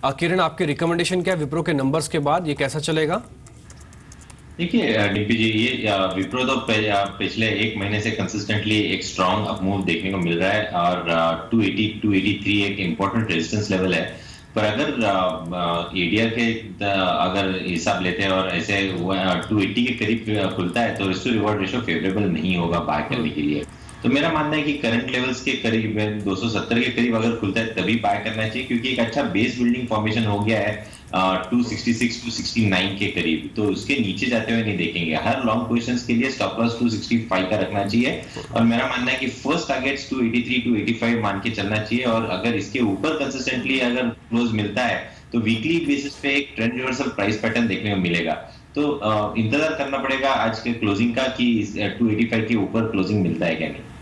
किरण, आपके रिकमेंडेशन क्या है विप्रो के नंबर्स के बाद, ये कैसा चलेगा? देखिए डीपी जी, ये विप्रो तो पिछले एक महीने से कंसिस्टेंटली एक स्ट्रांग अप मूव देखने को मिल रहा है और 280 283 एक इम्पोर्टेंट रेजिस्टेंस लेवल है। पर अगर एडीआर के अगर हिसाब लेते हैं और ऐसे 280 के करीब खुलता है तो risk to reward ratio favourable नहीं होगा बाय करने के लिए। तो मेरा मानना है कि करंट लेवल्स के करीब 270 के करीब अगर खुलता है तभी बाय करना चाहिए, क्योंकि एक अच्छा बेस बिल्डिंग फॉर्मेशन हो गया है 266 269 के करीब। तो उसके नीचे जाते हुए नहीं देखेंगे। हर लॉन्ग पोजीशंस के लिए स्टॉप लॉस 265 का रखना चाहिए और मेरा मानना है कि फर्स्ट टारगेट्स 283 285 मान के चलना चाहिए। और अगर इसके ऊपर कंसिस्टेंटली अगर क्लोज मिलता है तो वीकली बेसिस पे एक ट्रेंड रिवर्सल प्राइस पैटर्न देखने को मिलेगा। तो इंतजार करना पड़ेगा आज के क्लोजिंग का कि 285 के ऊपर क्लोजिंग मिलता है क्या नहीं।